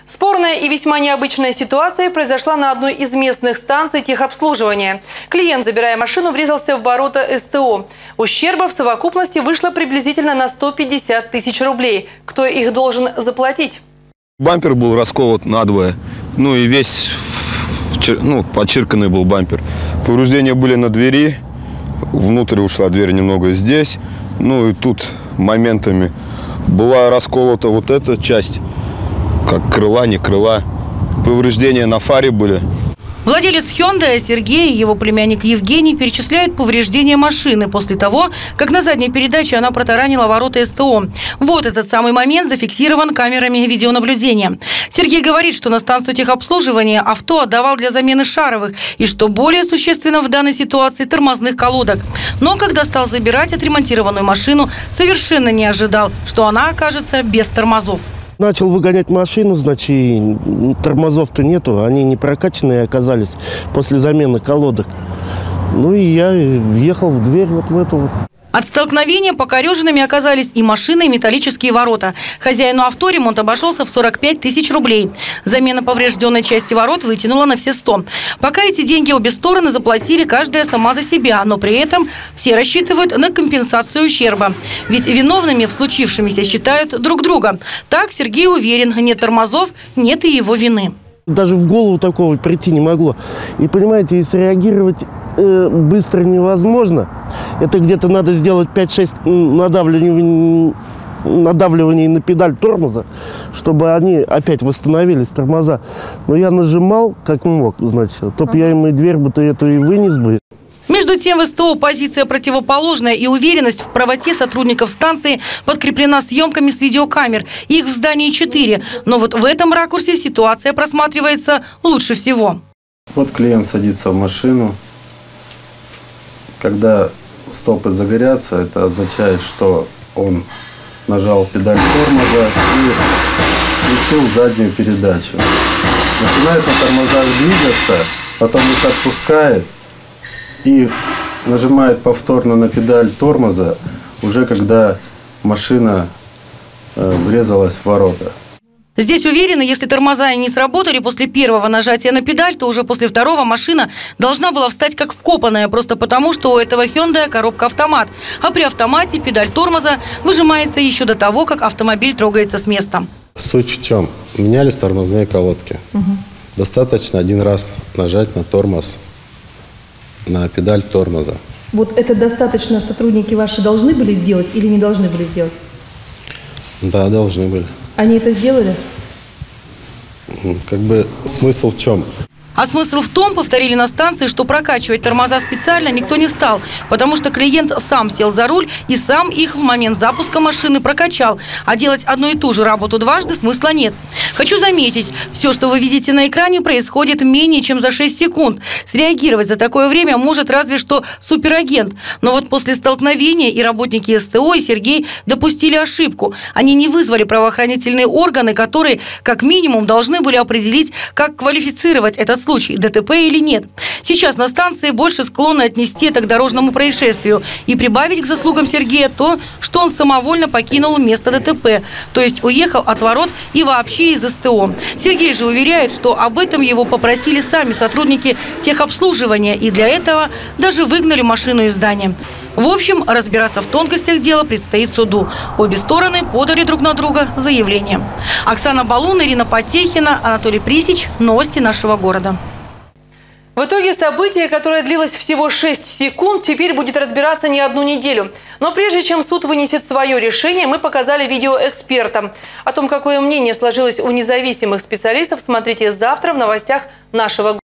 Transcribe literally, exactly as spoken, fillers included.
Спорная и весьма необычная ситуация произошла на одной из местных станций техобслуживания. Клиент, забирая машину, врезался в ворота эс тэ о. Ущерба в совокупности вышло приблизительно на сто пятьдесят тысяч рублей. Кто их должен заплатить? Бампер был расколот надвое. Ну и весь ну, подчерканный был бампер. Повреждения были на двери. Внутрь ушла дверь немного здесь. Ну и тут моментами была расколота вот эта часть. Как крыла, не крыла. Повреждения на фаре были. Владелец Hyundai Сергей и его племянник Евгений перечисляют повреждения машины после того, как на задней передаче она протаранила ворота эс тэ о. Вот этот самый момент зафиксирован камерами видеонаблюдения. Сергей говорит, что на станцию техобслуживания авто отдавал для замены шаровых и, что более существенно в данной ситуации, тормозных колодок. Но когда стал забирать отремонтированную машину, совершенно не ожидал, что она окажется без тормозов. Начал выгонять машину, значит, тормозов-то нету, они не прокачанные оказались после замены колодок. Ну и я въехал в дверь вот в эту вот. От столкновения покореженными оказались и машина, и металлические ворота. Хозяину авто ремонт обошелся в сорок пять тысяч рублей. Замена поврежденной части ворот вытянула на все сто. Пока эти деньги обе стороны заплатили каждая сама за себя, но при этом все рассчитывают на компенсацию ущерба. Ведь виновными в случившемся считают друг друга. Так Сергей уверен, нет тормозов, нет и его вины. Даже в голову такого прийти не могло. И понимаете, и среагировать э, быстро невозможно. Это где-то надо сделать пять-шесть надавливаний, надавливаний на педаль тормоза, чтобы они опять восстановились, тормоза. Но я нажимал как мог, значит. То б я им и дверь бы-то эту и вынес бы. Между тем, в эс тэ о позиция противоположная, и уверенность в правоте сотрудников станции подкреплена съемками с видеокамер. Их в здании четыре. Но вот в этом ракурсе ситуация просматривается лучше всего. Вот клиент садится в машину. Когда стопы загорятся, это означает, что он нажал педаль тормоза и включил заднюю передачу. Начинает на тормозах двигаться, потом их отпускает и нажимает повторно на педаль тормоза, уже когда машина э, врезалась в ворота. Здесь уверены, если тормоза не сработали после первого нажатия на педаль, то уже после второго машина должна была встать как вкопанная, просто потому, что у этого Hyundai коробка автомат. А при автомате педаль тормоза выжимается еще до того, как автомобиль трогается с места. Суть в чем? Менялись тормозные колодки. Угу. Достаточно один раз нажать на тормоз, на педаль тормоза. Вот это достаточно сотрудники ваши должны были сделать или не должны были сделать? Да, должны были. Они это сделали? Как бы смысл в чем? А смысл в том, повторили на станции, что прокачивать тормоза специально никто не стал, потому что клиент сам сел за руль и сам их в момент запуска машины прокачал. А делать одну и ту же работу дважды смысла нет. Хочу заметить, все, что вы видите на экране, происходит менее чем за шесть секунд. Среагировать за такое время может разве что суперагент. Но вот после столкновения и работники эс тэ о, и Сергей допустили ошибку. Они не вызвали правоохранительные органы, которые, как минимум, должны были определить, как квалифицировать этот случай, дэ тэ пэ или нет. Сейчас на станции больше склонны отнести это к дорожному происшествию и прибавить к заслугам Сергея то, что он самовольно покинул место дэ тэ пэ, то есть уехал от ворот и вообще из эс тэ о. Сергей же уверяет, что об этом его попросили сами сотрудники техобслуживания, и для этого даже выгнали машину из здания. В общем, разбираться в тонкостях дела предстоит суду. Обе стороны подали друг на друга заявление. Оксана Балун, Ирина Потехина, Анатолий Присич. Новости нашего города. В итоге событие, которое длилось всего шесть секунд, теперь будет разбираться не одну неделю. Но прежде чем суд вынесет свое решение, мы показали видео эксперта. О том, какое мнение сложилось у независимых специалистов, смотрите завтра в новостях нашего города.